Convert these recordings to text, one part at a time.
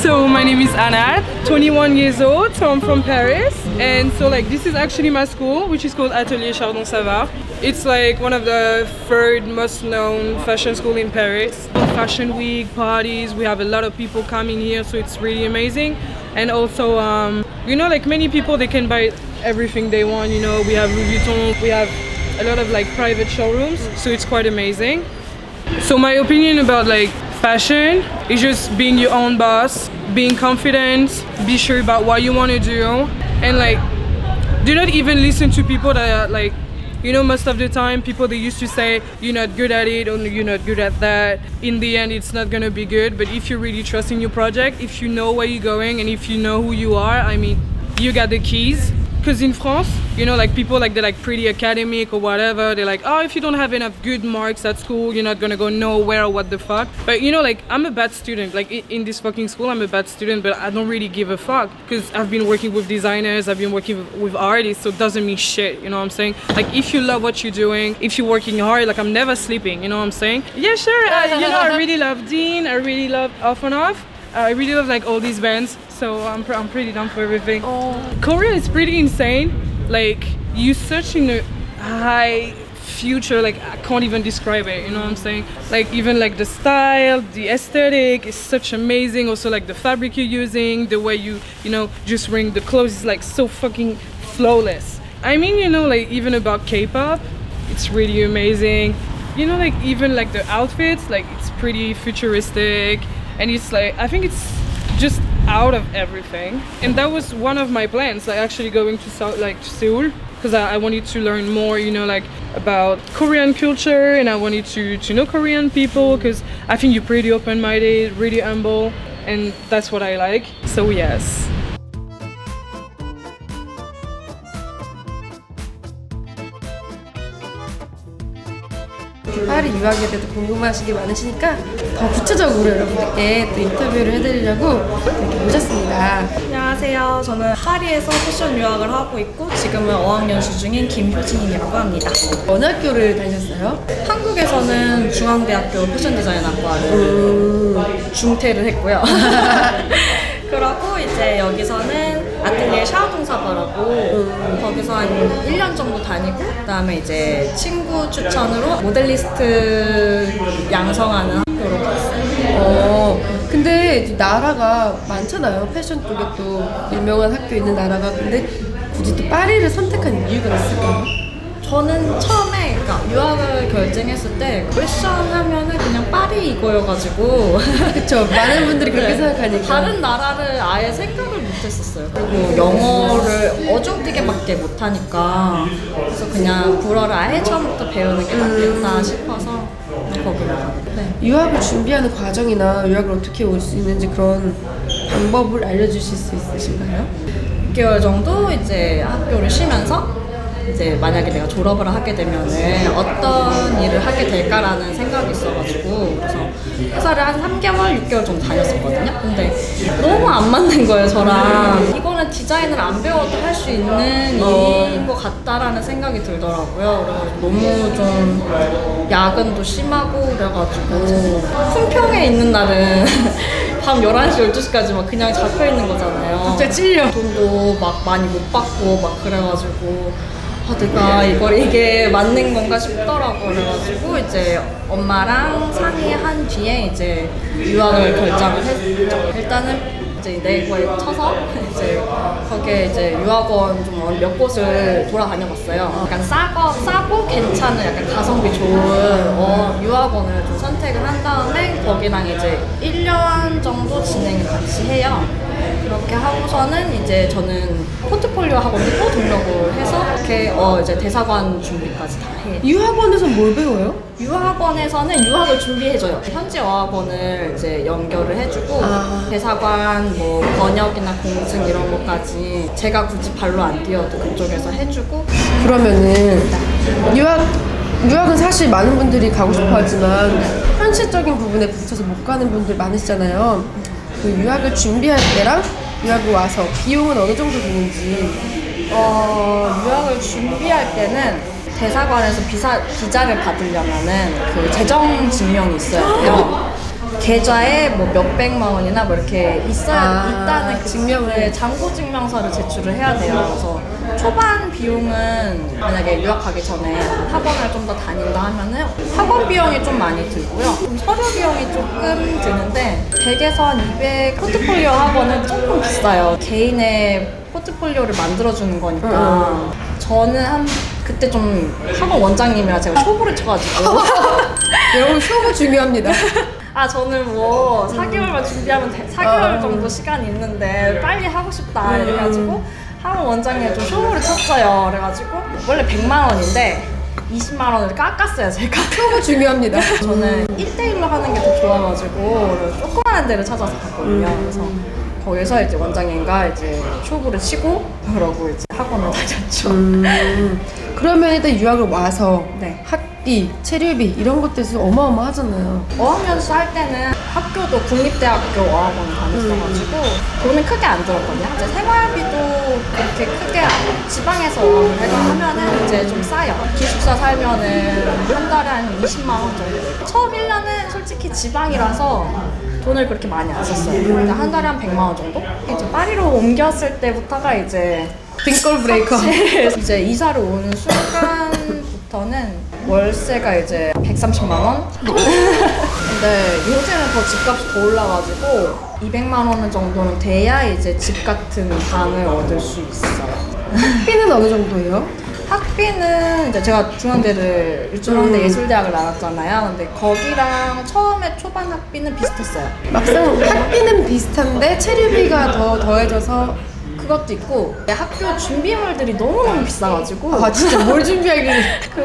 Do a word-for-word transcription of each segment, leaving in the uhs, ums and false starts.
So my name is Anna, twenty-one years old, so I'm from Paris. And so like this is actually my school, which is called Atelier Chardon-Savart. It's like one of the third most known fashion school in Paris. Fashion week, parties, we have a lot of people coming here, so it's really amazing. And also, um, you know, like many people, they can buy everything they want, you know, we have Louis Vuitton, we have a lot of like private showrooms, so it's quite amazing. So my opinion about like fashion is just being your own boss, being confident, be sure about what you want to do, and like do not even listen to people that are like, you know, most of the time people, they used to say you're not good at it or you're not good at that. In the end, it's not gonna be good. But if you really trust in your project, if you know where you're going and if you know who you are, I mean, you got the keys. Because in France, you know, like people like they're like pretty academic or whatever. They're like, oh, if you don't have enough good marks at school, you're not gonna go nowhere, what the fuck. But you know, like I'm a bad student. Like in this fucking school, I'm a bad student, but I don't really give a fuck because I've been working with designers, I've been working with, with artists, so it doesn't mean shit. You know what I'm saying? Like if you love what you're doing, if you're working hard, like I'm never sleeping. You know what I'm saying? Yeah, sure. I, you know, I really love Dean. I really love Off and Off. Uh, I really love like all these bands, so I'm, pr I'm pretty down for everything. Oh. Korea is pretty insane. Like you search in a high future, like I can't even describe it, you know what I'm saying? Like even like the style, the aesthetic is such amazing. Also like the fabric you're using, the way you, you know, just wearing the clothes is like so fucking flawless. I mean, you know, like even about K-pop, it's really amazing. You know, like even like the outfits, like it's pretty futuristic. And it's like, I think it's just out of everything. And that was one of my plans, like actually going to South, like Seoul, because I, I wanted to learn more, you know, like about Korean culture, and I wanted to, to know Korean people, because I think you're pretty open-minded, really humble, and that's what I like. So yes. 파리 유학에 대해서 궁금하신 게 많으시니까 더 구체적으로 여러분들께 또 인터뷰를 해드리려고 이렇게 모셨습니다. 안녕하세요. 저는 파리에서 패션 유학을 하고 있고 지금은 어학연수 중인 김효진이라고 합니다. 어느 학교를 다니셨어요? 한국에서는 중앙대학교 패션디자인학과를 음... 중퇴를 했고요. 그러고 이제 여기서는 아틀리에 샤오동사바라고 음. 거기서 한 일 년 정도 다니고 그 다음에 이제 친구 추천으로 모델리스트 양성하는 학교로 갔어요. 어, 근데 나라가 많잖아요. 패션 쪽에 또 유명한 학교 있는 나라가. 근데 굳이 또 파리를 선택한 이유가 있을까요? 저는 처음에 그러니까 유학을 결정했을 때 패션 하면은 그냥 파리 이거여가지고 그쵸, 많은 분들이 그렇게 네. 생각하니까 다른 나라를 아예 생각을 못했었어요. 그리고 영어를 어중뛰게밖에 못하니까 그래서 그냥 불어를 아예 처음부터 배우는 게 맞겠다 음. 싶어서 거기로 네. 유학을 준비하는 과정이나 유학을 어떻게 올 수 있는지 그런 방법을 알려주실 수 있으신가요? 육 개월 정도 이제 학교를 쉬면서 이제 만약에 내가 졸업을 하게 되면은 어떤 일을 하게 될까라는 생각이 있어가지고 그래서 회사를 한 삼 개월, 육 개월 정도 다녔었거든요. 근데 너무 안 맞는 거예요, 저랑. 이거는 디자인을 안 배워도 할 수 있는 일인 것 같다라는 생각이 들더라고요. 그래서 너무 좀 야근도 심하고 그래가지고 품평에 있는 날은 밤 열한 시, 열두 시까지 막 그냥 잡혀있는 거잖아요. 갑자기 찔려. 돈도 막 많이 못 받고 막 그래가지고 아, 내가 이걸 이게 맞는 건가 싶더라고. 그래가지고 이제 엄마랑 상의한 뒤에 이제 유학을 결정을 했죠. 일단은 이제 네이버에 쳐서 이제 거기에 이제 유학원 좀 몇 곳을 돌아다녀봤어요. 약간 싸고, 싸고 괜찮은 약간 가성비 좋은 어, 유학원을 좀 선택을 한 다음에 거기랑 이제 일 년 정도 진행을 같이 해요. 그렇게 하고서는 이제 저는 포트폴리오 학원도 또 등록을 해서 이렇게 어 이제 대사관 준비까지 다 해요. 유학원에서 뭘 배워요? 유학원에서는 유학을 준비해줘요. 현지 어학원을 이제 연결을 해주고 아. 대사관 뭐 번역이나 공증 이런 것까지 제가 굳이 발로 안 뛰어도 그쪽에서 해주고. 그러면은 유학 유학은 사실 많은 분들이 가고 싶어 하지만 현실적인 부분에 부딪혀서 못 가는 분들 많으시잖아요. 그 유학을 준비할 때랑 유학을 와서 비용은 어느 정도 드는지. 어, 유학을 준비할 때는 대사관에서 비자, 비자를 받으려면은 그 재정 증명이 있어야 돼요. 계좌에 뭐 몇백만 원이나 뭐 이렇게 있어야 아, 있다는 그 증명을. 잔고 증명서를 제출을 해야 돼요. 그래서 초반 비용은 만약에 유학하기 전에 학원을 좀 더 다닌다 하면은 학원 비용이 좀 많이 들고요. 좀 서류 비용이 조금 드는데 백에서 한 이백 포트폴리오 학원은 조금 비싸요. 개인의 포트폴리오를 만들어주는 거니까. 저는 한 그때 좀 학원 원장님이랑 제가 쇼부를 쳐가지고 여러분 쇼부 중요합니다. 아 저는 뭐 사 개월만 준비하면 돼. 사 개월 정도 시간이 있는데 빨리 하고 싶다 이래가지고 학원 원장님 좀 쇼부를 쳤어요. 그래가지고 원래 백만 원인데 이십만 원을 깎았어요 제가. 쇼부 중요합니다. 저는 일 대일로 하는 게 더 좋아가지고 조그마한 데를 찾아서 갔거든요. 그래서 거기서 이제 원장님과 이제 쇼부를 치고 그러고 이제 학원을 다녔죠. 음, 그러면 일단 유학을 와서 네. 학비, 체류비 이런 것들이 어마어마하잖아요. 어학연수 할 때는 학교도 국립대학교 어학원 다녔어가지고 돈은 크게 안 들었거든요. 이제 생활비도 그렇게 크게 안, 지방에서 어학을 하면은 이제 좀 싸요. 기숙사 살면은 한 달에 한 이십만 원 정도. 처음 일 년은 솔직히 지방이라서 돈을 그렇게 많이 안 썼어요. 그러니까 한 달에 한 백만 원 정도? 이제 파리로 옮겼을 때부터가 이제 빈골 브레이커. 이제 이사를 오는 순간부터는 월세가 이제 백삼십만 원? 근데 요새는 더 집값이 더 올라가지고 이백만 원 정도는 돼야 이제 집 같은 방을 얻을 수 있어요. 학비는 어느 정도예요? 학비는 이제 제가 중앙대를 일중앙대 음. 예술대학을 나왔잖아요. 근데 거기랑 처음에 초반 학비는 비슷했어요. 막상 학비는 비슷한데 체류비가 더 더해져서 그것도 있고 학교 준비물들이 너무너무 비싸가지고 아 진짜 뭘 준비하길래 그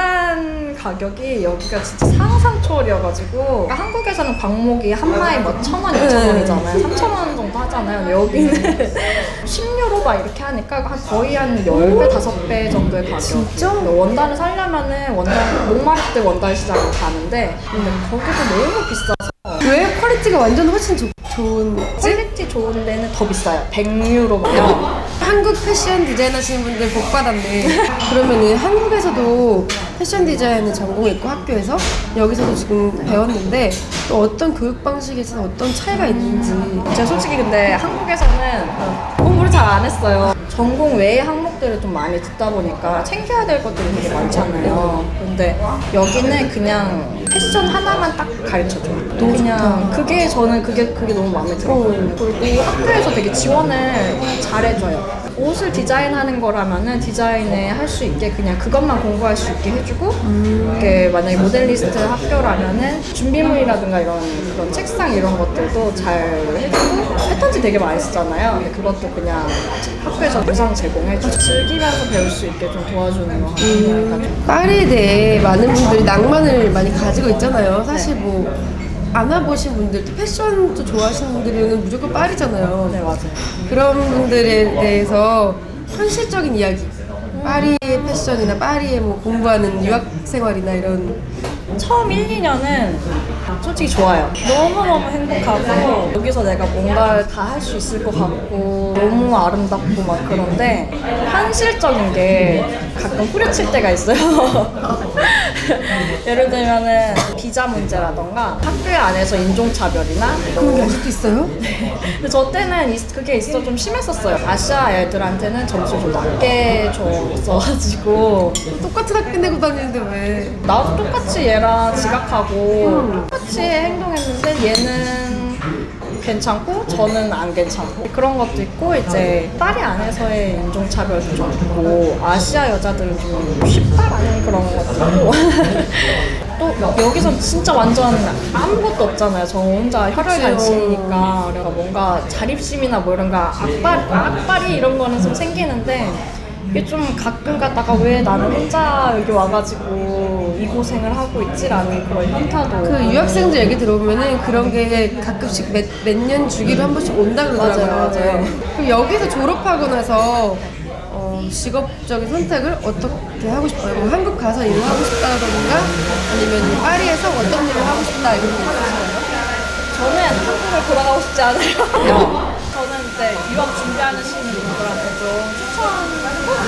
원단 가격이 여기가 진짜 상상 초월이어가지고 그러니까 한국에서는 광목이 한 마에 뭐 천 원, 이천 원이잖아요. 삼천 원 정도 하잖아요. 근데 여기는 십 유로 막 이렇게 하니까 한 거의 한 십 배, 다섯 배 정도의 가격. 진짜? 원단을 사려면은 원단, 몽마르트 원단 시장을 가는데 근데 거기도 너무 비싸서 왜 퀄리티가 완전 훨씬 좋, 좋은 퀄리티 좋은 데는 더 비싸요. 백 유로면. 한국 패션 디자인 하시는 분들 복 받았네. 그러면은 한국에서도 패션 디자인을 전공했고 학교에서 여기서도 지금 배웠는데 또 어떤 교육 방식에서 어떤 차이가 있는지. 제가 솔직히 근데 한국에서는 공부를 잘 안 했어요. 전공 외의 항목들을 좀 많이 듣다 보니까 챙겨야 될 것들이 되게 많잖아요. 근데 여기는 그냥 패션 하나만 딱 가르쳐줘요. 그냥 그게 저는 그게 그게 너무 마음에 들어요. 그리고 학교에서 되게 지원을 잘해줘요. 옷을 디자인하는 거라면은 디자인에 할 수 있게 그냥 그것만 공부할 수 있게 해주고 음. 이게 만약에 모델리스트 학교라면은 준비물이라든가 이런 그런 책상 이런 것들도 잘 해주고 패턴지 되게 많이 쓰잖아요. 근데 그것도 그냥 학교에서 무상 제공해주고 즐기면서 배울 수 있게 좀 도와주는 것 같아요. 음, 그러니까 파리에 대해 많은 분들이 낭만을 많이 가지고 있잖아요. 사실 뭐 안 와보신 분들도 패션도 좋아하시는 분들은 무조건 파리잖아요. 네 맞아요. 그런 분들에 대해서 현실적인 이야기, 파리의 패션이나 파리에 뭐 공부하는 유학 생활이나 이런. 처음 일, 이 년은 솔직히 좋아요. 너무너무 행복하고 여기서 내가 뭔가를 다 할 수 있을 것 같고 너무 아름답고 막 그런데 현실적인 게 가끔 후려칠 때가 있어요. 예를 들면은 비자 문제라던가 학교 안에서 인종차별이나 그런 게 아직도 있어요? 근데 저 때는 있- 그게 있어 좀 심했었어요. 아시아 애들한테는 점수 좀 낮게 줬어가지고 똑같은 학비 내고 다니는데 왜? 나도 똑같이 얘랑 지각하고 똑같이 행동했는데 얘는 괜찮고 저는 안 괜찮고 그런 것도 있고 이제 파리 안에서의 인종차별도 좀 있고 아시아 여자들은 좀 쉽다라는 그런 것도 있고 또 여기선 진짜 완전 아무것도 없잖아요. 저 혼자 혈혈 단신이니까 그래서 뭔가 자립심이나 뭐 이런 거 악발, 악발이 이런 거는 좀 생기는데 이게 좀 가끔 가다가 왜 나는 혼자 여기 와가지고 이 고생을 하고 있지라는 그런 현타도 그 유학생들 얘기 들어보면은 그런 게 가끔씩 몇, 몇 년 주기로 한 번씩 온다 그러더라고요. 맞아요, 맞아요. 그럼 여기서 졸업하고 나서 어, 직업적인 선택을 어떻게 하고 싶어요? 뭐 한국 가서 일을 하고 싶다던가 아니면 파리에서 어떤 일을 하고 싶다 이런 게 있으신가요? 저는 한국을 돌아가고 싶지 않아요. 저는 이제 유학 준비하는 시민분들한테 좀 추천 꼭 하고 싶은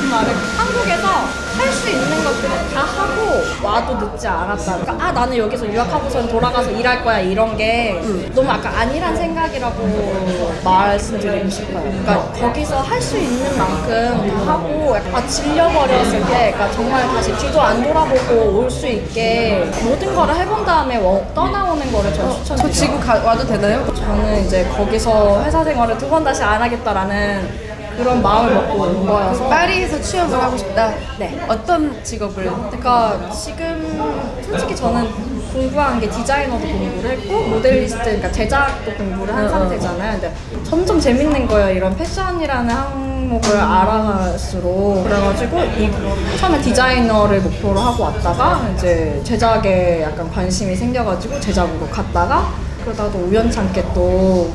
싶은 말은 한국에서 할 수 있는 것들을 다 하고 와도 늦지 않았다. 그러니까 아 나는 여기서 유학하고선 돌아가서 일할 거야 이런 게 음. 너무 아까 아니란 생각이라고 말씀드리고 싶어요. 그러니까 거기서 할 수 있는 만큼 다 하고 아 질려버렸을 때 그러니까 정말 다시 뒤도 안 돌아보고 올 수 있게 모든 거를 해본 다음에 떠나오는 거를 전 추천드려요. 저 지금 가, 와도 되나요? 저는 이제 거기서 회사 생활을 두 번 다시 안 하겠다라는 그런 마음을 먹고 온 거여서 파리에서 취업을 하고 싶다. 네. 어떤 직업을? 그러니까 지금 솔직히 저는 공부한 게 디자이너도 공부를 했고 모델리스트, 그러니까 제작도 공부를 한 상태잖아요. 근데 점점 재밌는 거예요. 이런 패션이라는 항목을 알아갈수록. 그래가지고 이, 처음에 디자이너를 목표로 하고 왔다가 이제 제작에 약간 관심이 생겨가지고 제작으로 갔다가 그러다가 또 우연찮게 또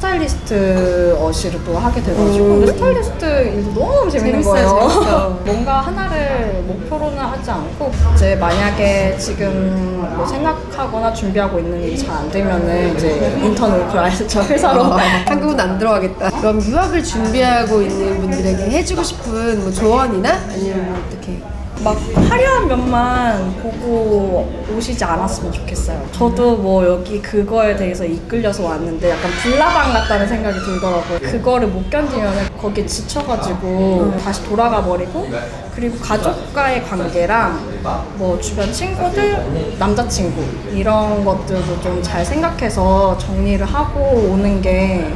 스타일리스트 어시를 또 하게 돼가지고 근데 스타일리스트 일도 너무 재밌는 재밌어요, 거예요. 재밌어. 뭔가 하나를 목표로는 하지 않고 이제 만약에 지금 뭐 생각하거나 준비하고 있는 일이 잘 안 되면은 이제 인턴으로 그 아이스처 회사로 어, 한국은 안 들어가겠다. 그럼 유학을 준비하고 있는 분들에게 해주고 싶은 뭐 조언이나 아니면 뭐 어떻게? 막 화려한 면만 보고 오시지 않았으면 좋겠어요. 저도 뭐 여기 그거에 대해서 이끌려서 왔는데 약간 불나방 같다는 생각이 들더라고요. 그거를 못 견디면 거기에 지쳐가지고 다시 돌아가 버리고 그리고 가족과의 관계랑 뭐 주변 친구들, 남자친구 이런 것들도 좀 잘 생각해서 정리를 하고 오는 게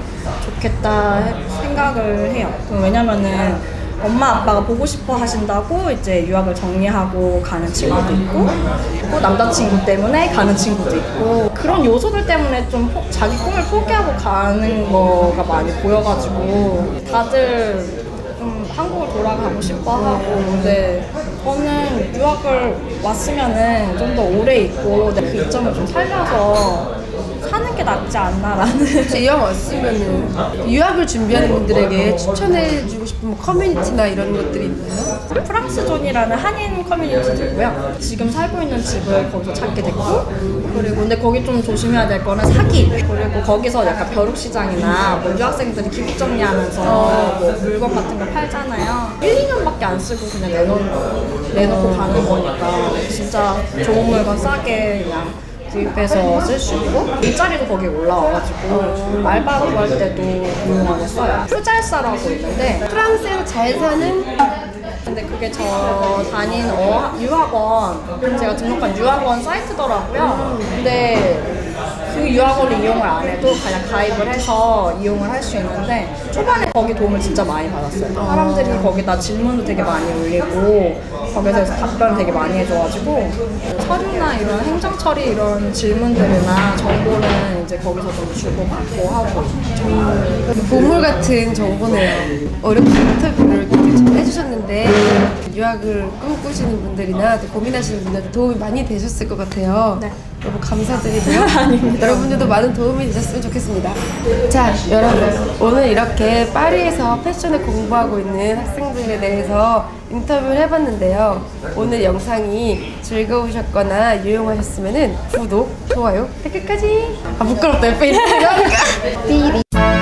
좋겠다 생각을 해요. 왜냐면은 엄마 아빠가 보고 싶어 하신다고 이제 유학을 정리하고 가는 친구도 있고 또 남자친구 때문에 가는 친구도 있고 그런 요소들 때문에 좀 포, 자기 꿈을 포기하고 가는 거가 많이 보여가지고 다들 좀 한국을 돌아가고 싶어 하고 근데 저는 유학을 왔으면은 좀 더 오래 있고 그 이점을 좀 살려서 사는 게 낫지 않나라는. 이왕 왔으면은 유학을 준비하는 분들에게 추천해주고 싶은 뭐 커뮤니티나 이런 것들이 있나요? 프랑스 존이라는 한인 커뮤니티도 있고요. 지금 살고 있는 집을 거기서 찾게 됐고 그리고 근데 거기 좀 조심해야 될 거는 사기 그리고 거기서 약간 벼룩시장이나 뭐 유학생들이 기부 정리하면서 뭐 물건 같은 거 팔잖아요. 일, 이 년밖에 안 쓰고 그냥 내놓, 내놓고 가는 거니까 진짜 좋은 물건 싸게 그냥 구입해서 쓸 수 있고 일자리도 거기에 올라와가지고 알바 구할 때도 유용하게 써요. 푸잘사라고 있는데 프랑스에서 잘 사는 근데 그게 저 다닌 어, 유학원 제가 등록한 유학원 사이트더라고요. 근데 그 유학원을 이용을 안 해도 그냥 가입을 해서 이용을 할 수 있는데 초반에 거기 도움을 진짜 많이 받았어요. 사람들이 거기다 질문도 되게 많이 올리고 거기서 답변을 되게 많이 해줘가지고 서류나 이런 행정 처리 이런 질문들이나 정보는 이제 거기서 좀 주고받고 하고 음, 보물 같은 정보네요. 어렵게 인터뷰를 이렇게 잘 해주셨는데 유학을 꿈꾸시는 분들이나 고민하시는 분들한테 도움이 많이 되셨을 것 같아요. 네. 너무 감사드리고요. 여러분들도 많은 도움이 되셨으면 좋겠습니다. 자, 여러분 오늘 이렇게 파리에서 패션을 공부하고 있는 학생들에 대해서 인터뷰를 해봤는데요. 오늘 영상이 즐거우셨거나 유용하셨으면 구독, 좋아요, 댓글까지 아 부끄럽다 옆에 있는 거 삐리